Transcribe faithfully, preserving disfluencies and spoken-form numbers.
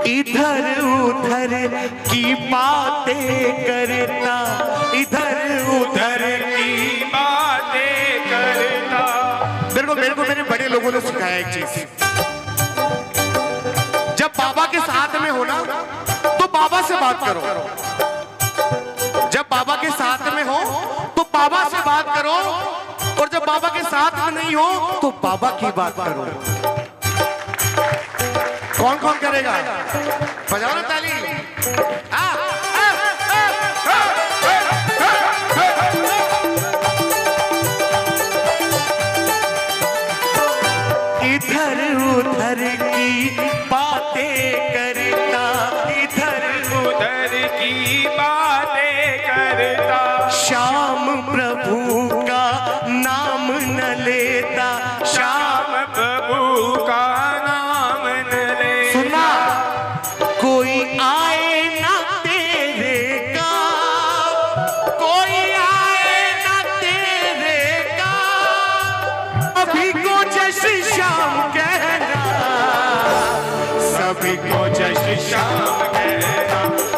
इधर उधर की बातें करता, इधर उधर की बातें करता। मेरे को मेरे को मेरे बड़े लोगों ने सिखाया एक चीज, जब बाबा के साथ में हो ना तो बाबा से बात करो, जब बाबा के साथ में हो तो बाबा से बात करो, और जब बाबा के साथ में नहीं हो तो बाबा की बात करो। कौन कौन करेगा? बजाओ ना ताली। आ, आ, आ, आ, आ, इधर उधर की बातें करता, इधर उधर की बातें करता। श्याम प्रभु का नाम न लेता, श्याम प्रभु का नाम न ले। सुना, कोई आए ना तेरे का, कोई आए ना तेरे का, अभी को जैसे श्याम कहना, सभी को जैसे श्याम कहना।